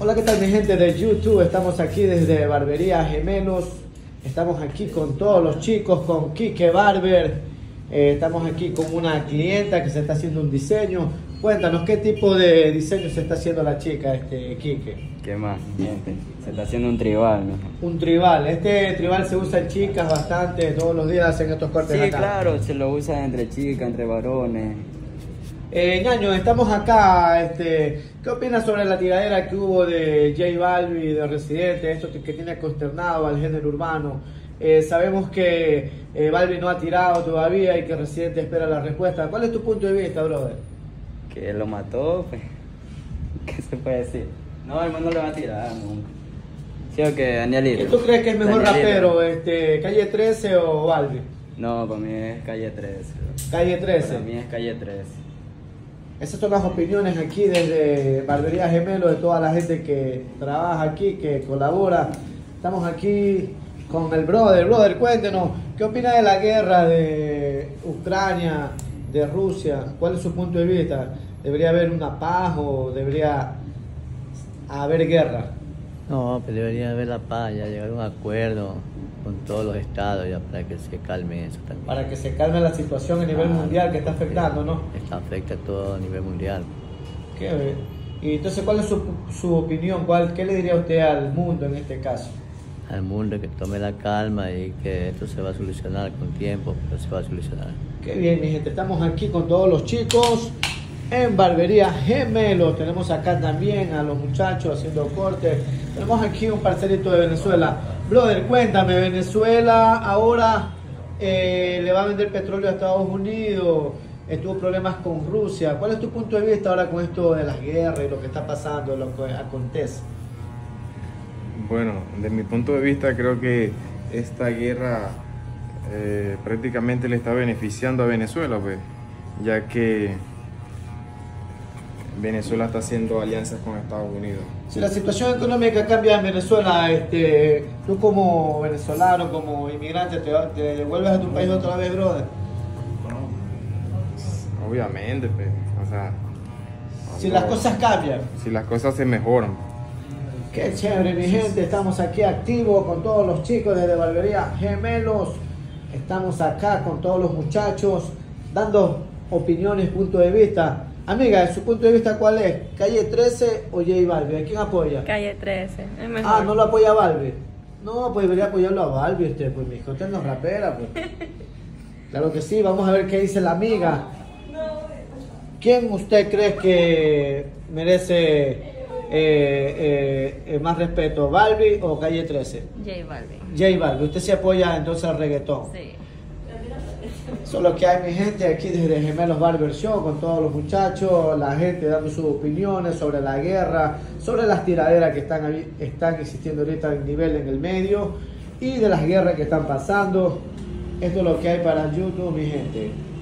Hola, ¿qué tal mi gente de YouTube? Estamos aquí desde Barbería Gemelos. Estamos aquí con todos los chicos, con Quique Barber. Estamos aquí con una clienta que se está haciendo un diseño. Cuéntanos, ¿qué tipo de diseño se está haciendo la chica, Quique? ¿Qué más, gente? Se está haciendo un tribal, ¿no? Un tribal. Este tribal se usa en chicas bastante, todos los días hacen estos cortes Sí, acá. claro, se lo usa entre chicas, entre varones. Ñaño, estamos acá, ¿qué opinas sobre la tiradera que hubo de J Balvin y de Residente, esto que tiene consternado al género urbano? Sabemos que Balvin no ha tirado todavía y que Residente espera la respuesta. ¿Cuál es tu punto de vista, brother? Que lo mató, pues. ¿Qué se puede decir? No, el man no le va a tirar nunca. ¿Sí o qué, Danielito? ¿Y tú crees que es mejor Danielito. rapero, Calle 13 o Balvin? No, para mí es Calle 13. Calle 13. Para mí es Calle 13. Esas son las opiniones aquí desde Barbería Gemelos, de toda la gente que trabaja aquí, que colabora. Estamos aquí con el brother. Brother, cuéntenos, ¿qué opina de la guerra de Ucrania, de Rusia? ¿Cuál es su punto de vista? ¿Debería haber una paz o debería haber guerra? No, pues debería haber la paz, ya llegar a un acuerdo con todos los estados ya para que se calme eso también. Para que se calme la situación a nivel mundial que está afectando, ¿no? Esto afecta a todo a nivel mundial. Y entonces, ¿cuál es su opinión? ¿Qué le diría usted al mundo en este caso? Al mundo que tome la calma y que esto se va a solucionar con tiempo, pero se va a solucionar. Qué bien, mi gente, estamos aquí con todos los chicos en Barbería Gemelos. Tenemos acá también a los muchachos haciendo cortes. Tenemos aquí un parcerito de Venezuela. Brother, cuéntame, Venezuela ahora le va a vender petróleo a Estados Unidos, tuvo problemas con Rusia. ¿Cuál es tu punto de vista ahora con esto de las guerras y lo que está pasando, lo que acontece? Bueno, de mi punto de vista creo que esta guerra prácticamente le está beneficiando a Venezuela, pues, ya que Venezuela está haciendo alianzas con Estados Unidos. Si la situación económica cambia en Venezuela, tú como venezolano, como inmigrante, ¿te devuelves a tu país otra vez, brother? Obviamente, pues, o sea... Si las cosas cambian. Si las cosas se mejoran. Qué chévere, mi gente. Estamos aquí activos con todos los chicos desde Barbería Gemelos. Estamos acá con todos los muchachos dando opiniones, punto de vista. Amiga, ¿su punto de vista cuál es? ¿Calle 13 o J Balvin? ¿A quién apoya? Calle 13, es mejor. Ah, ¿no lo apoya a Balvin? No, pues debería apoyarlo a Balvin, pues mi hijo, usted no es rapera, pues. Claro que sí, vamos a ver qué dice la amiga. ¿Quién usted cree que merece más respeto, Balvin o Calle 13? J Balvin. J Balvin, usted se apoya entonces al reggaetón. Sí. Eso es lo que hay, mi gente, aquí desde Gemelos Barber Show, con todos los muchachos, la gente dando sus opiniones sobre la guerra, sobre las tiraderas que están existiendo ahorita a nivel en el medio y de las guerras que están pasando. Esto es lo que hay para YouTube, mi gente.